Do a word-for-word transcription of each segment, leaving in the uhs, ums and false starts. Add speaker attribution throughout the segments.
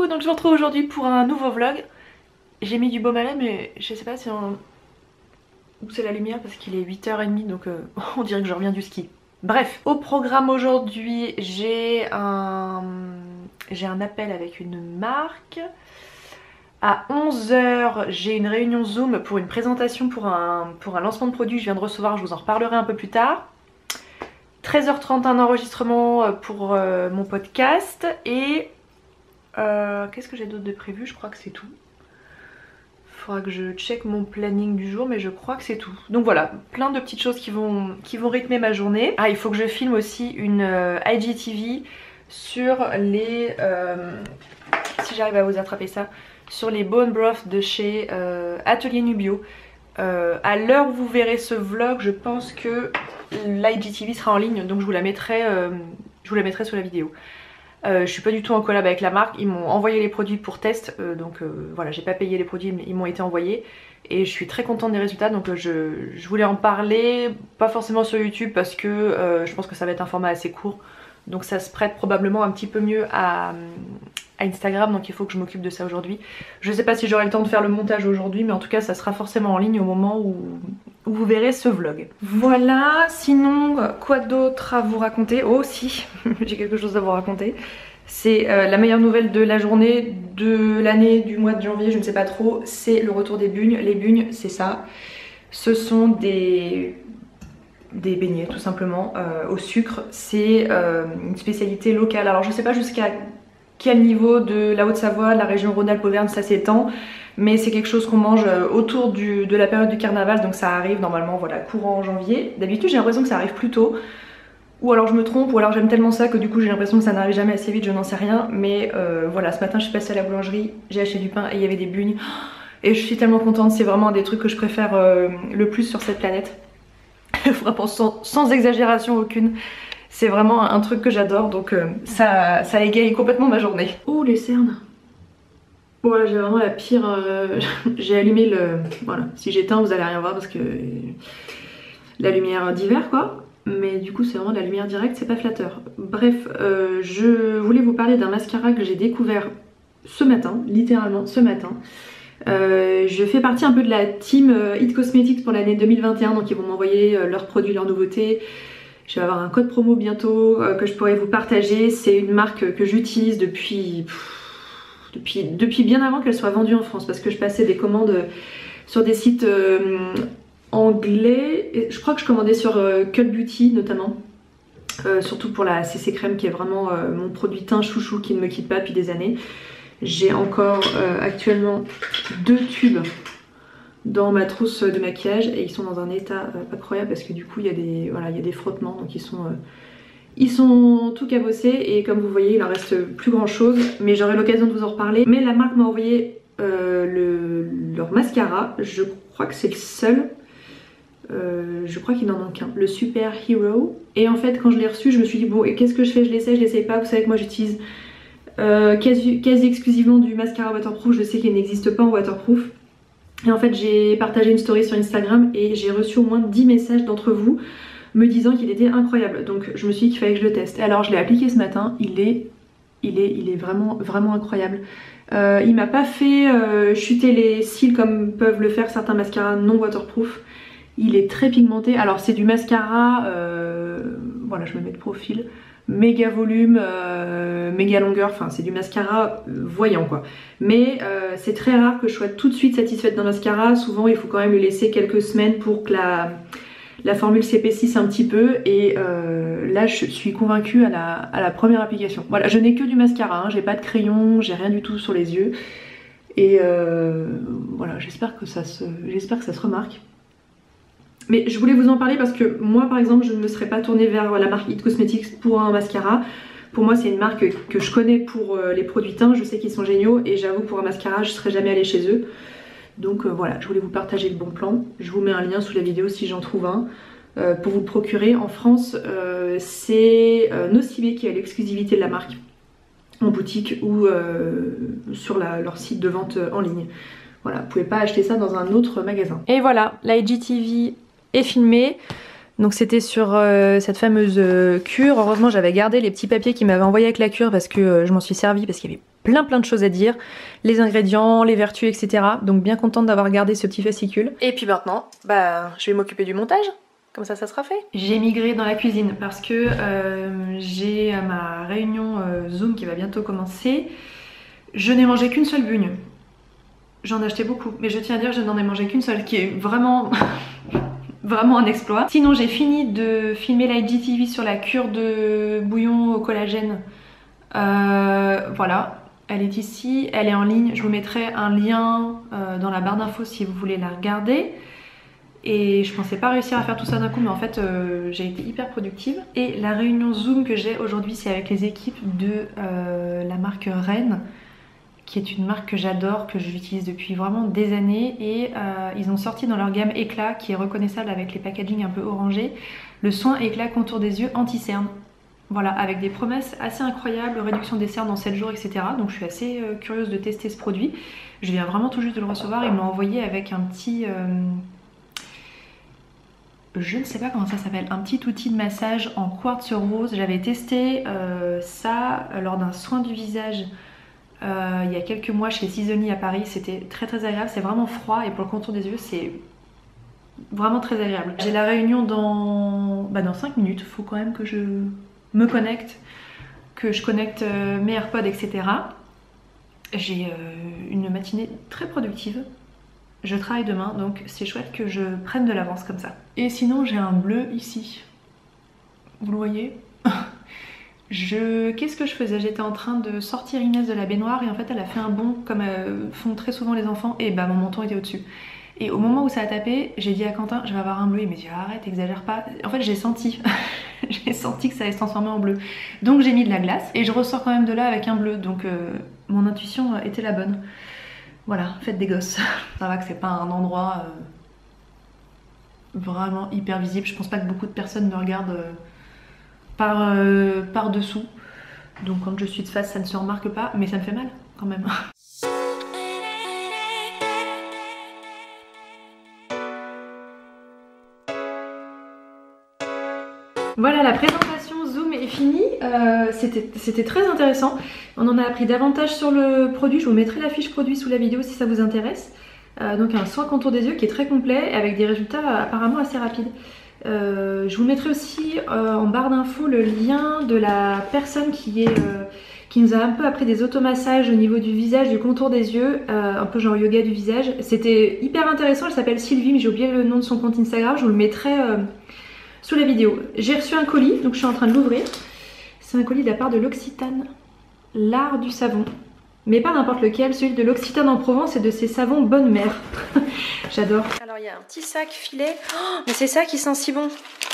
Speaker 1: Coucou, donc je vous retrouve aujourd'hui pour un nouveau vlog. J'ai mis du baume à lèvres mais je sais pas si on... où c'est la lumière parce qu'il est huit heures trente donc euh, on dirait que je reviens du ski. Bref, au programme aujourd'hui j'ai un... j'ai un appel avec une marque. À onze heures j'ai une réunion Zoom pour une présentation pour un, pour un lancement de produit que je viens de recevoir, je vous en reparlerai un peu plus tard. treize heures trente un enregistrement pour euh, mon podcast et euh, qu'est-ce que j'ai d'autre de prévu? Je crois que c'est tout. Faudra que je check mon planning du jour mais je crois que c'est tout. Donc voilà, plein de petites choses qui vont, qui vont rythmer ma journée. Ah, il faut que je filme aussi une euh, I G T V sur les... Euh, si j'arrive à vous attraper ça, sur les bone broth de chez euh, Atelier Nubio. Euh, à l'heure où vous verrez ce vlog, je pense que l'I G T V sera en ligne, donc je vous la mettrai, euh, je vous la mettrai sous la vidéo. Euh, je suis pas du tout en collab avec la marque, ils m'ont envoyé les produits pour test, euh, donc euh, voilà, j'ai pas payé les produits, mais ils m'ont été envoyés et je suis très contente des résultats, donc euh, je, je voulais en parler, pas forcément sur YouTube parce que euh, je pense que ça va être un format assez court, donc ça se prête probablement un petit peu mieux à, à Instagram, donc il faut que je m'occupe de ça aujourd'hui. Je sais pas si j'aurai le temps de faire le montage aujourd'hui, mais en tout cas ça sera forcément en ligne au moment où, où vous verrez ce vlog. Voilà, sinon quoi d'autre à vous raconter? Oh si, j'ai quelque chose à vous raconter. C'est euh, la meilleure nouvelle de la journée, de l'année, du mois de janvier, je ne sais pas trop, c'est le retour des bugnes. Les bugnes, c'est ça, ce sont des... des beignets tout simplement euh, au sucre. C'est euh, une spécialité locale, alors je sais pas jusqu'à quel niveau de la Haute-Savoie, de la région Rhône-Alpes-Auvergne ça s'étend, mais c'est quelque chose qu'on mange autour du, de la période du carnaval, donc ça arrive normalement voilà courant en janvier. D'habitude j'ai l'impression que ça arrive plus tôt, ou alors je me trompe, ou alors j'aime tellement ça que du coup j'ai l'impression que ça n'arrive jamais assez vite, je n'en sais rien, mais euh, voilà, ce matin je suis passée à la boulangerie, j'ai acheté du pain et il y avait des bugnes, et je suis tellement contente, c'est vraiment un des trucs que je préfère euh, le plus sur cette planète, vraiment sans, sans exagération aucune. C'est vraiment un truc que j'adore, donc euh, ça, ça égaye complètement ma journée. Oh les cernes. Voilà, j'ai vraiment la pire... Euh, j'ai allumé le... Voilà, si j'éteins vous allez rien voir parce que... La lumière d'hiver quoi. Mais du coup c'est vraiment de la lumière directe, c'est pas flatteur. Bref, euh, je voulais vous parler d'un mascara que j'ai découvert ce matin, littéralement ce matin. Euh, je fais partie un peu de la team euh, It Cosmetics pour l'année deux mille vingt et un, donc ils vont m'envoyer euh, leurs produits, leurs nouveautés. Je vais avoir un code promo bientôt euh, que je pourrais vous partager. C'est une marque que j'utilise depuis, pff, depuis, depuis bien avant qu'elle soit vendue en France, parce que je passais des commandes sur des sites euh, anglais. Et je crois que je commandais sur euh, Cult Beauty notamment, euh, surtout pour la C C crème qui est vraiment euh, mon produit teint chouchou qui ne me quitte pas depuis des années. J'ai encore euh, actuellement deux tubes dans ma trousse de maquillage et ils sont dans un état euh, incroyable parce que du coup il y a des, voilà, il y a des frottements, donc ils sont, euh, ils sont tout cabossés et comme vous voyez il en reste plus grand chose, mais j'aurai l'occasion de vous en reparler. Mais la marque m'a envoyé euh, le, leur mascara, je crois que c'est le seul, euh, je crois qu'il n'en manque qu'un, le Super Hero. Et en fait quand je l'ai reçu je me suis dit bon et qu'est-ce que je fais, je l'essaie, je l'essaie pas, vous savez que moi j'utilise euh, quasi, quasi exclusivement du mascara waterproof, je sais qu'il n'existe pas en waterproof. Et en fait j'ai partagé une story sur Instagram et j'ai reçu au moins dix messages d'entre vous me disant qu'il était incroyable. Donc je me suis dit qu'il fallait que je le teste. Et alors je l'ai appliqué ce matin, il est, il est, il est vraiment, vraiment incroyable. Euh, il m'a pas fait euh, chuter les cils comme peuvent le faire certains mascaras non waterproof. Il est très pigmenté. Alors c'est du mascara, euh, voilà je me mets de profil, méga volume, euh, méga longueur, enfin c'est du mascara voyant quoi. Mais euh, c'est très rare que je sois tout de suite satisfaite d'un mascara, souvent il faut quand même lui laisser quelques semaines pour que la, la formule s'épaississe un petit peu et euh, là je suis convaincue à la, à la première application. Voilà, je n'ai que du mascara, hein, j'ai pas de crayon, j'ai rien du tout sur les yeux et euh, voilà, j'espère que ça se, j'espère que ça se remarque. Mais je voulais vous en parler parce que moi par exemple je ne me serais pas tournée vers la marque It Cosmetics pour un mascara. Pour moi c'est une marque que je connais pour les produits teints, je sais qu'ils sont géniaux et j'avoue pour un mascara je ne serais jamais allée chez eux. Donc euh, voilà, je voulais vous partager le bon plan. Je vous mets un lien sous la vidéo si j'en trouve un euh, pour vous le procurer. En France euh, c'est euh, Nocibé qui a l'exclusivité de la marque en boutique ou euh, sur la, leur site de vente en ligne. Voilà, vous pouvez pas acheter ça dans un autre magasin. Et voilà, la I G T V est filmé. Donc c'était sur euh, cette fameuse euh, cure. Heureusement j'avais gardé les petits papiers qu'ils m'avaient envoyés avec la cure parce que euh, je m'en suis servi parce qu'il y avait plein plein de choses à dire, les ingrédients, les vertus, et cetera. Donc bien contente d'avoir gardé ce petit fascicule. Et puis maintenant, bah je vais m'occuper du montage. Comme ça, ça sera fait. J'ai migré dans la cuisine parce que euh, j'ai ma réunion euh, Zoom qui va bientôt commencer. Je n'ai mangé qu'une seule bugne. J'en ai acheté beaucoup, mais je tiens à dire que je n'en ai mangé qu'une seule, qui est vraiment... vraiment un exploit. Sinon, j'ai fini de filmer la I G T V sur la cure de bouillon au collagène. Euh, voilà, elle est ici, elle est en ligne. Je vous mettrai un lien euh, dans la barre d'infos si vous voulez la regarder. Et je pensais pas réussir à faire tout ça d'un coup, mais en fait euh, j'ai été hyper productive. Et la réunion Zoom que j'ai aujourd'hui, c'est avec les équipes de euh, la marque Rennes, qui est une marque que j'adore, que j'utilise depuis vraiment des années. Et euh, ils ont sorti dans leur gamme Éclat, qui est reconnaissable avec les packaging un peu orangés, le soin Éclat contour des yeux anti-cerne. Voilà, avec des promesses assez incroyables, réduction des cernes en sept jours, et cetera. Donc je suis assez euh, curieuse de tester ce produit. Je viens vraiment tout juste de le recevoir, ils me l'ont envoyé avec un petit... Euh, je ne sais pas comment ça s'appelle, un petit outil de massage en quartz rose. J'avais testé euh, ça lors d'un soin du visage euh, il y a quelques mois chez Seasony à Paris. C'était très très agréable, c'est vraiment froid et pour le contour des yeux c'est vraiment très agréable. J'ai la réunion dans, bah, dans cinq minutes, il faut quand même que je me connecte, que je connecte euh, mes AirPods, et cetera. J'ai euh, une matinée très productive. Je travaille demain, donc c'est chouette que je prenne de l'avance comme ça. Et sinon, j'ai un bleu ici. Vous le voyez? je... Qu'est-ce que je faisais? J'étais en train de sortir Inès de la baignoire et en fait, elle a fait un bond, comme euh, font très souvent les enfants, et bah mon menton était au-dessus. Et au moment où ça a tapé, j'ai dit à Quentin, je vais avoir un bleu. Il m'a dit, arrête, exagère pas. En fait, j'ai senti. j'ai senti que ça allait se transformer en bleu. Donc j'ai mis de la glace et je ressors quand même de là avec un bleu. Donc euh, mon intuition était la bonne. Voilà, faites des gosses. Ça va que c'est pas un endroit euh, vraiment hyper visible. Je pense pas que beaucoup de personnes me regardent euh, par, euh, par dessous. Donc quand je suis de face, ça ne se remarque pas, mais ça me fait mal quand même. Voilà, la présentation Zoom est finie. Euh, C'était très intéressant. On en a appris davantage sur le produit. Je vous mettrai la fiche produit sous la vidéo si ça vous intéresse. Euh, donc un soin contour des yeux qui est très complet avec des résultats apparemment assez rapides. Euh, je vous mettrai aussi euh, en barre d'infos le lien de la personne qui, est, euh, qui nous a un peu appris des automassages au niveau du visage, du contour des yeux, euh, un peu genre yoga du visage. C'était hyper intéressant. Elle s'appelle Sylvie, mais j'ai oublié le nom de son compte Instagram. Je vous le mettrai... Euh, sous la vidéo. J'ai reçu un colis, donc je suis en train de l'ouvrir. C'est un colis de la part de l'Occitane, l'art du savon. Mais pas n'importe lequel, celui de l'Occitane en Provence et de ses savons Bonne Mère. J'adore. Alors il y a un petit sac filet. Oh, mais c'est ça qui sent si bon.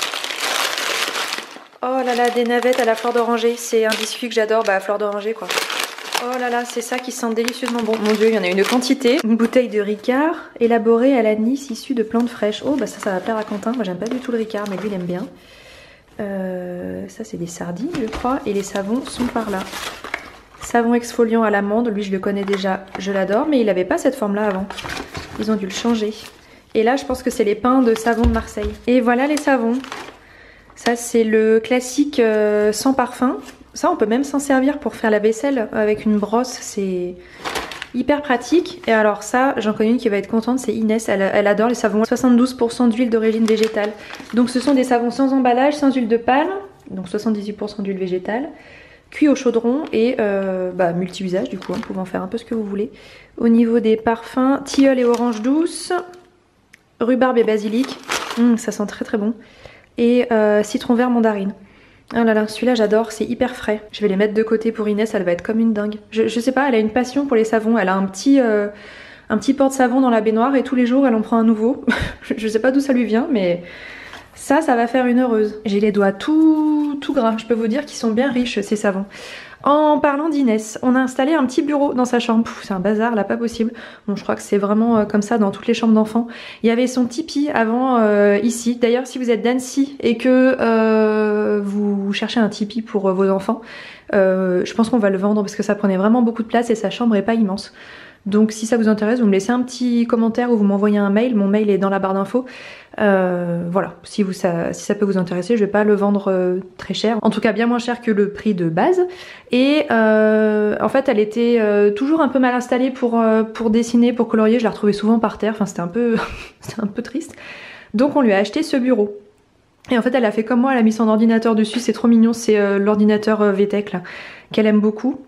Speaker 1: Oh là là, des navettes à la fleur d'oranger. C'est un biscuit que j'adore, bah à fleur d'oranger quoi. Oh là là, c'est ça qui sent délicieusement bon. Mon dieu, il y en a une quantité. Une bouteille de Ricard, élaborée à l'anis, issue de plantes fraîches. Oh bah ça, ça va plaire à Quentin. Moi j'aime pas du tout le Ricard, mais lui il aime bien. Euh, ça c'est des sardines je crois. Et les savons sont par là. Savon exfoliant à l'amande, lui je le connais déjà, je l'adore. Mais il avait pas cette forme là avant. Ils ont dû le changer. Et là je pense que c'est les pains de savon de Marseille. Et voilà les savons. Ça c'est le classique euh, sans parfum. Ça on peut même s'en servir pour faire la vaisselle avec une brosse, c'est hyper pratique. Et alors ça, j'en connais une qui va être contente, c'est Inès, elle, elle adore les savons soixante-douze pour cent d'huile d'origine végétale. Donc ce sont des savons sans emballage, sans huile de palme, donc soixante-dix-huit pour cent d'huile végétale, cuit au chaudron et euh, bah, multi-usage du coup, hein, pouvant faire un peu ce que vous voulez. Au niveau des parfums, tilleul et orange douce, rhubarbe et basilic, mmh, ça sent très très bon, et euh, citron vert mandarine. Oh là là, celui-là j'adore, c'est hyper frais. Je vais les mettre de côté pour Inès, elle va être comme une dingue. Je, je sais pas, elle a une passion pour les savons. Elle a un petit, euh, un petit porte-savon dans la baignoire et tous les jours elle en prend un nouveau. je, je sais pas d'où ça lui vient, mais ça, ça va faire une heureuse. J'ai les doigts tout, tout gras. Je peux vous dire qu'ils sont bien riches ces savons. En parlant d'Inès, on a installé un petit bureau dans sa chambre. C'est un bazar là, pas possible. Bon, je crois que c'est vraiment euh, comme ça dans toutes les chambres d'enfants. Il y avait son Tipeee avant euh, ici. D'ailleurs, si vous êtes d'Annecy et que euh, vous cherchez un Tipeee pour euh, vos enfants, euh, je pense qu'on va le vendre parce que ça prenait vraiment beaucoup de place et sa chambre est pas immense. Donc si ça vous intéresse, vous me laissez un petit commentaire ou vous m'envoyez un mail. Mon mail est dans la barre d'infos. Euh, voilà, si, vous, ça, si ça peut vous intéresser, je vais pas le vendre euh, très cher. En tout cas bien moins cher que le prix de base. Et euh, en fait elle était euh, toujours un peu mal installée pour, euh, pour dessiner, pour colorier. Je la retrouvais souvent par terre, enfin c'était un peu, c'était un peu triste. Donc on lui a acheté ce bureau. Et en fait elle a fait comme moi, elle a mis son ordinateur dessus, c'est trop mignon, c'est euh, l'ordinateur euh, V TEC là, qu'elle aime beaucoup.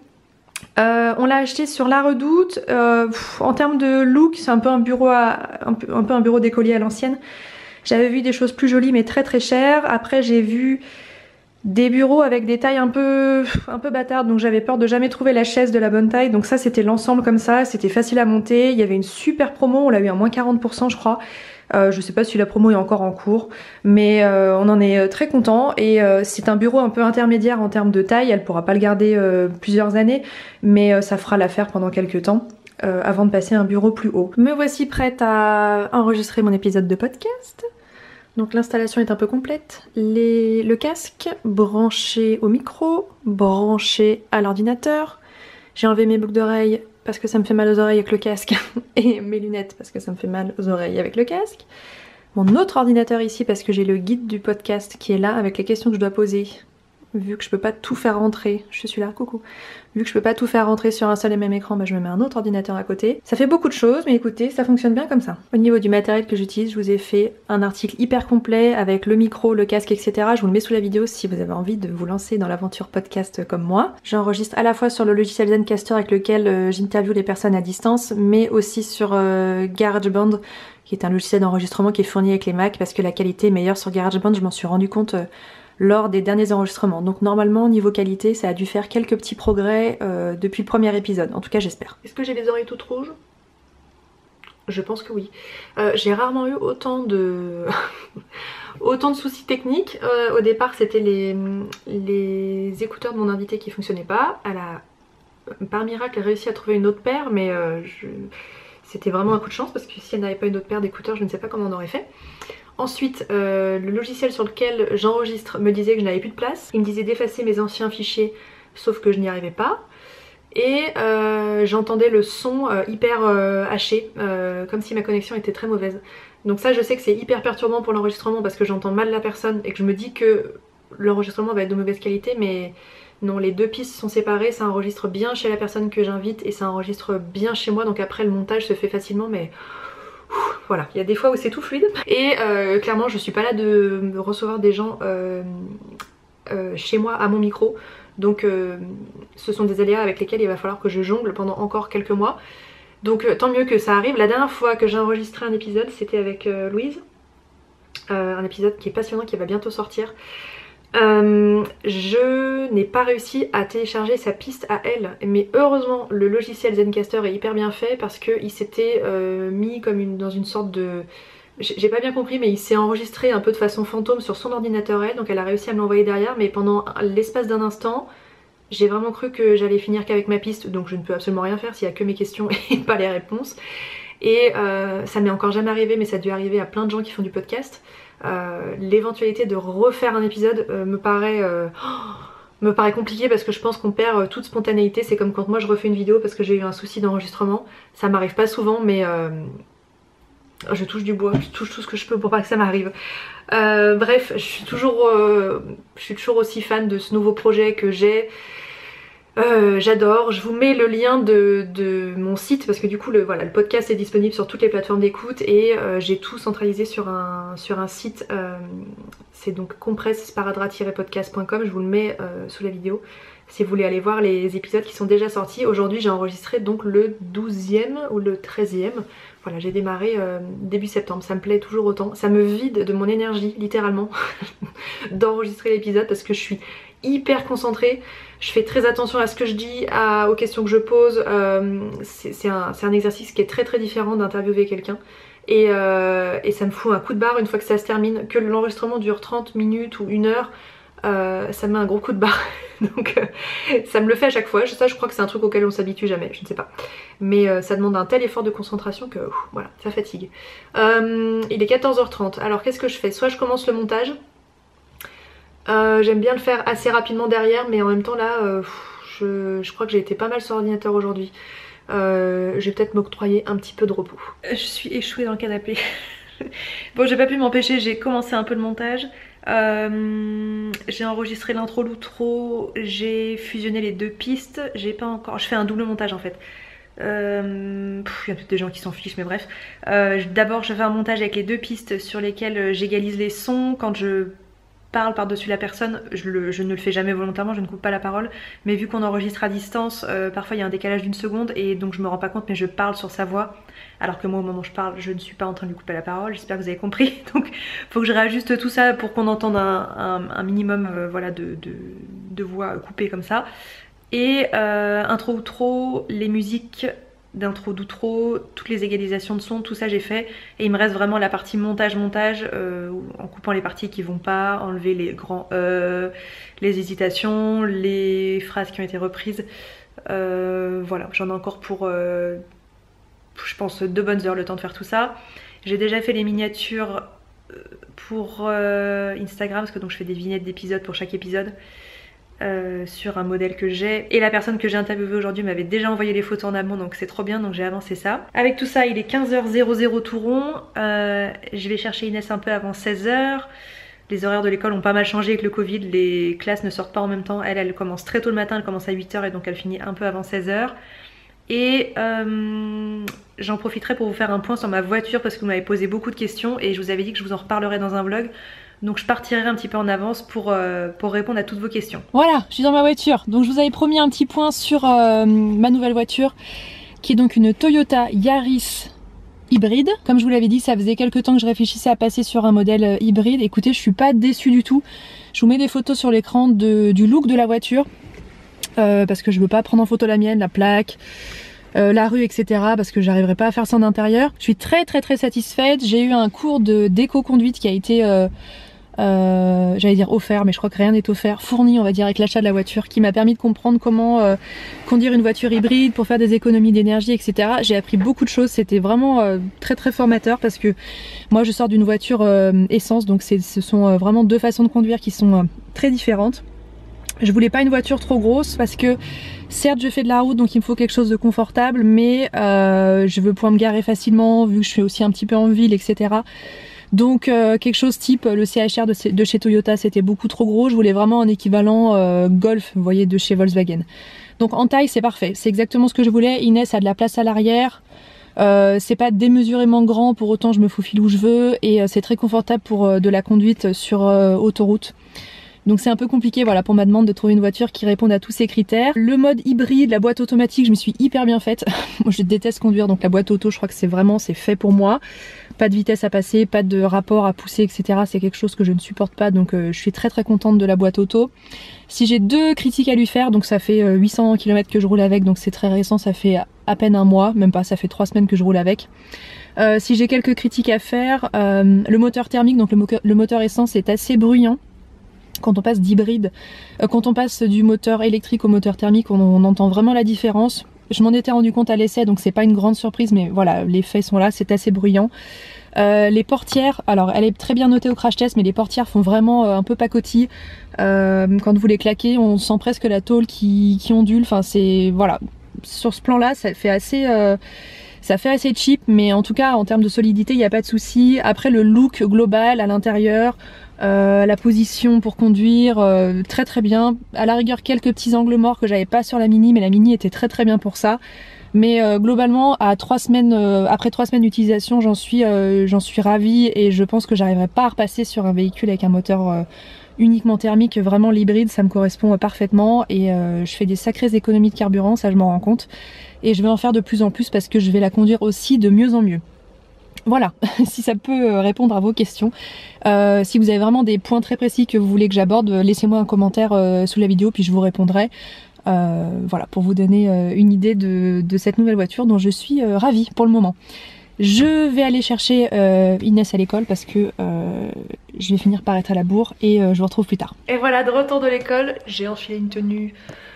Speaker 1: Euh, on l'a acheté sur La Redoute. Euh, pff, en termes de look, c'est un peu un bureau à, un peu, un peu un bureau d'écolier à l'ancienne. J'avais vu des choses plus jolies mais très très chères. Après j'ai vu des bureaux avec des tailles un peu, un peu bâtardes, donc j'avais peur de jamais trouver la chaise de la bonne taille. Donc ça c'était l'ensemble comme ça, c'était facile à monter. Il y avait une super promo, on l'a eu à moins quarante pour cent je crois. Euh, je sais pas si la promo est encore en cours, mais euh, on en est très content et euh, c'est un bureau un peu intermédiaire en termes de taille. Elle pourra pas le garder euh, plusieurs années, mais euh, ça fera l'affaire pendant quelques temps euh, avant de passer à un bureau plus haut. Me voici prête à enregistrer mon épisode de podcast. Donc l'installation est un peu complète. Les... Le casque branché au micro, branché à l'ordinateur. J'ai enlevé mes boucles d'oreilles parce que ça me fait mal aux oreilles avec le casque et mes lunettes parce que ça me fait mal aux oreilles avec le casque. Mon autre ordinateur ici parce que j'ai le guide du podcast qui est là avec les questions que je dois poser. Vu que je peux pas tout faire rentrer, je suis là, coucou. Vu que je peux pas tout faire rentrer sur un seul et même écran, bah je me mets un autre ordinateur à côté. Ça fait beaucoup de choses, mais écoutez, ça fonctionne bien comme ça. Au niveau du matériel que j'utilise, je vous ai fait un article hyper complet avec le micro, le casque, et cetera. Je vous le mets sous la vidéo si vous avez envie de vous lancer dans l'aventure podcast comme moi. J'enregistre à la fois sur le logiciel Zencastr avec lequel euh, j'interviewe les personnes à distance, mais aussi sur euh, GarageBand, qui est un logiciel d'enregistrement qui est fourni avec les Mac, parce que la qualité est meilleure sur GarageBand, je m'en suis rendu compte euh, lors des derniers enregistrements. Donc normalement niveau qualité ça a dû faire quelques petits progrès euh, depuis le premier épisode, en tout cas j'espère. Est-ce que j'ai les oreilles toutes rouges? Je pense que oui. Euh, j'ai rarement eu autant de autant de soucis techniques. Euh, au départ c'était les, les écouteurs de mon invité qui fonctionnaient pas. Elle a par miracle réussi à trouver une autre paire, mais euh, je... c'était vraiment un coup de chance parce que si elle n'avait pas une autre paire d'écouteurs je ne sais pas comment on aurait fait. Ensuite, euh, le logiciel sur lequel j'enregistre me disait que je n'avais plus de place. Il me disait d'effacer mes anciens fichiers, sauf que je n'y arrivais pas. Et euh, j'entendais le son euh, hyper euh, haché, euh, comme si ma connexion était très mauvaise. Donc ça, je sais que c'est hyper perturbant pour l'enregistrement parce que j'entends mal la personne et que je me dis que l'enregistrement va être de mauvaise qualité, mais non, les deux pistes sont séparées, ça enregistre bien chez la personne que j'invite et ça enregistre bien chez moi, donc après le montage se fait facilement, mais... Voilà, il y a des fois où c'est tout fluide. Et euh, clairement je suis pas là de recevoir des gens euh, euh, chez moi à mon micro. Donc euh, ce sont des aléas avec lesquels il va falloir que je jongle pendant encore quelques mois. Donc euh, tant mieux que ça arrive. La dernière fois que j'ai enregistré un épisode c'était avec euh, Louise. Euh, un épisode qui est passionnant, qui va bientôt sortir. Euh, je n'ai pas réussi à télécharger sa piste à elle, mais heureusement le logiciel Zencastr est hyper bien fait parce qu'il s'était euh, mis comme une, dans une sorte de... J'ai pas bien compris, mais il s'est enregistré un peu de façon fantôme sur son ordinateur elle, donc elle a réussi à me l'envoyer derrière, mais pendant l'espace d'un instant j'ai vraiment cru que j'allais finir qu'avec ma piste, donc je ne peux absolument rien faire s'il n'y a que mes questions et pas les réponses. Et euh, ça m'est encore jamais arrivé, mais ça a dû arriver à plein de gens qui font du podcast. Euh, l'éventualité de refaire un épisode euh, me paraît euh, oh, me paraît compliqué parce que je pense qu'on perd euh, toute spontanéité. C'est comme quand moi je refais une vidéo parce que j'ai eu un souci d'enregistrement. Ça m'arrive pas souvent, mais euh, je touche du bois, je touche tout ce que je peux pour pas que ça m'arrive. Euh, bref, je suis toujours euh, je suis toujours aussi fan de ce nouveau projet que j'ai. Euh, j'adore, je vous mets le lien de, de mon site parce que du coup le, voilà, le podcast est disponible sur toutes les plateformes d'écoute et euh, j'ai tout centralisé sur un, sur un site, euh, c'est donc compressparadra tiret podcast point com, je vous le mets euh, sous la vidéo si vous voulez aller voir les épisodes qui sont déjà sortis. Aujourd'hui j'ai enregistré donc le douzième ou le treizième, voilà, j'ai démarré euh, début septembre, ça me plaît toujours autant, ça me vide de mon énergie littéralement d'enregistrer l'épisode parce que je suis hyper concentrée, je fais très attention à ce que je dis, à, aux questions que je pose, euh, c'est un, un exercice qui est très très différent d'interviewer quelqu'un et, euh, et ça me fout un coup de barre une fois que ça se termine, que l'enregistrement dure trente minutes ou une heure, euh, ça me met un gros coup de barre donc euh, ça me le fait à chaque fois. Ça je crois que c'est un truc auquel on s'habitue jamais, je ne sais pas, mais euh, ça demande un tel effort de concentration que ouf, voilà, ça fatigue. Euh, il est quatorze heures trente, alors qu'est-ce que je fais? Soit je commence le montage. Euh, j'aime bien le faire assez rapidement derrière, mais en même temps là euh, je, je crois que j'ai été pas mal sur ordinateur aujourd'hui. euh, je vais peut-être m'octroyer un petit peu de repos. Je suis échouée dans le canapé. Bon, j'ai pas pu m'empêcher, j'ai commencé un peu le montage. Euh, j'ai enregistré l'intro, l'outro, j'ai fusionné les deux pistes. J'ai pas encore... Je fais un double montage en fait. Euh, pff, il y a peut-être des gens qui s'en fichent, mais bref. Euh, D'abord, je fais un montage avec les deux pistes sur lesquelles j'égalise les sons. Quand je parle par-dessus la personne, je, le, je ne le fais jamais volontairement, je ne coupe pas la parole, mais vu qu'on enregistre à distance, euh, parfois il y a un décalage d'une seconde et donc je me rends pas compte, mais je parle sur sa voix, alors que moi au moment où je parle, je ne suis pas en train de lui couper la parole. J'espère que vous avez compris. Donc faut que je réajuste tout ça pour qu'on entende un, un, un minimum euh, voilà, de, de, de voix coupée comme ça. Et euh, intro outro, les musiques d'intro d'outro, toutes les égalisations de son, tout ça j'ai fait. Et il me reste vraiment la partie montage montage euh, en coupant les parties qui vont pas, enlever les grands euh, les hésitations, les phrases qui ont été reprises. Euh, voilà, j'en ai encore pour euh, je pense deux bonnes heures le temps de faire tout ça. J'ai déjà fait les miniatures pour euh, Instagram, parce que donc je fais des vignettes d'épisodes pour chaque épisode. Euh, sur un modèle que j'ai, et la personne que j'ai interviewée aujourd'hui m'avait déjà envoyé les photos en amont, donc c'est trop bien, donc j'ai avancé ça. Avec tout ça, il est quinze heures tout rond. euh, je vais chercher Inès un peu avant seize heures. Les horaires de l'école ont pas mal changé avec le Covid, les classes ne sortent pas en même temps. Elle, elle commence très tôt le matin, elle commence à huit heures et donc elle finit un peu avant seize heures. Et euh, j'en profiterai pour vous faire un point sur ma voiture parce que vous m'avez posé beaucoup de questions et je vous avais dit que je vous en reparlerai dans un vlog. Donc je partirai un petit peu en avance pour, euh, pour répondre à toutes vos questions.
Speaker 2: Voilà, je suis dans ma voiture. Donc je vous avais promis un petit point sur euh, ma nouvelle voiture, qui est donc une Toyota Yaris hybride. Comme je vous l'avais dit, ça faisait quelques temps que je réfléchissais à passer sur un modèle hybride. Écoutez, je suis pas déçue du tout. Je vous mets des photos sur l'écran de, du look de la voiture. Euh, parce que je veux pas prendre en photo la mienne, la plaque, euh, la rue, et cetera. Parce que j'arriverai pas à faire ça en intérieur. Je suis très très très satisfaite. J'ai eu un cours de d'éco-conduite qui a été... Euh, Euh, j'allais dire offert, mais je crois que rien n'est offert, fourni on va dire avec l'achat de la voiture, qui m'a permis de comprendre comment euh, conduire une voiture hybride pour faire des économies d'énergie, et cetera. J'ai appris beaucoup de choses, c'était vraiment euh, très très formateur parce que moi je sors d'une voiture euh, essence, donc ce sont euh, vraiment deux façons de conduire qui sont euh, très différentes. Je voulais pas une voiture trop grosse parce que certes je fais de la route donc il me faut quelque chose de confortable, mais euh, je veux pouvoir me garer facilement vu que je suis aussi un petit peu en ville, et cetera. Donc euh, quelque chose type le C H R de, de chez Toyota, c'était beaucoup trop gros. Je voulais vraiment un équivalent euh, Golf, vous voyez, de chez Volkswagen. Donc en taille c'est parfait, c'est exactement ce que je voulais. Inès a de la place à l'arrière, euh, c'est pas démesurément grand, pour autant je me faufile où je veux, et euh, c'est très confortable pour euh, de la conduite sur euh, autoroute. Donc c'est un peu compliqué voilà pour ma demande de trouver une voiture qui réponde à tous ces critères. Le mode hybride, la boîte automatique, je me suis hyper bien faite. Moi je déteste conduire, donc la boîte auto je crois que c'est vraiment c'est fait pour moi. Pas de vitesse à passer, pas de rapport à pousser, et cetera. C'est quelque chose que je ne supporte pas, donc euh, je suis très très contente de la boîte auto. Si j'ai deux critiques à lui faire, donc ça fait euh, huit cents kilomètres que je roule avec, donc c'est très récent, ça fait à peine un mois, même pas, ça fait trois semaines que je roule avec. Euh, si j'ai quelques critiques à faire, euh, le moteur thermique, donc le, mo le moteur essence est assez bruyant. Quand on passe d'hybride, euh, quand on passe du moteur électrique au moteur thermique, on, on entend vraiment la différence. Je m'en étais rendu compte à l'essai, donc c'est pas une grande surprise, mais voilà, les faits sont là, c'est assez bruyant. Euh, les portières, alors elle est très bien notée au crash test, mais les portières font vraiment euh, un peu pacotille. Euh, quand vous les claquez, on sent presque la tôle qui, qui ondule. Enfin, c'est voilà, sur ce plan-là, ça fait assez, euh, ça fait assez cheap, mais en tout cas en termes de solidité, il n'y a pas de souci. Après le look global à l'intérieur. Euh, la position pour conduire, euh, très très bien. À la rigueur quelques petits angles morts que j'avais pas sur la Mini, mais la Mini était très très bien pour ça. Mais euh, globalement, à trois semaines, euh, après trois semaines d'utilisation, j'en suis, euh, j'en suis ravie et je pense que j'arriverai pas à repasser sur un véhicule avec un moteur euh, uniquement thermique. Vraiment l'hybride, ça me correspond parfaitement et euh, je fais des sacrées économies de carburant, ça je m'en rends compte. Et je vais en faire de plus en plus parce que je vais la conduire aussi de mieux en mieux. Voilà, si ça peut répondre à vos questions. Euh, si vous avez vraiment des points très précis que vous voulez que j'aborde, laissez-moi un commentaire euh, sous la vidéo puis je vous répondrai. Euh, voilà, pour vous donner euh, une idée de, de cette nouvelle voiture dont je suis euh, ravie pour le moment. Je vais aller chercher euh, Inès à l'école parce que euh, je vais finir par être à la bourre et euh, je vous retrouve plus tard.
Speaker 1: Et voilà, de retour de l'école, j'ai enfilé une tenue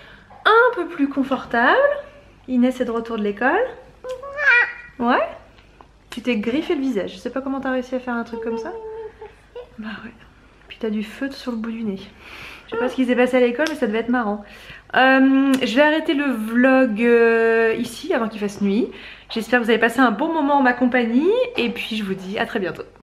Speaker 1: un peu plus confortable. Inès est de retour de l'école. Ouais. Tu t'es griffé le visage, je sais pas comment t'as réussi à faire un truc comme ça. Bah ouais. Puis t'as du feutre sur le bout du nez. Je sais pas ce qui s'est passé à l'école, mais ça devait être marrant. Euh, je vais arrêter le vlog euh, ici avant qu'il fasse nuit. J'espère que vous avez passé un bon moment en ma compagnie. Et puis je vous dis à très bientôt.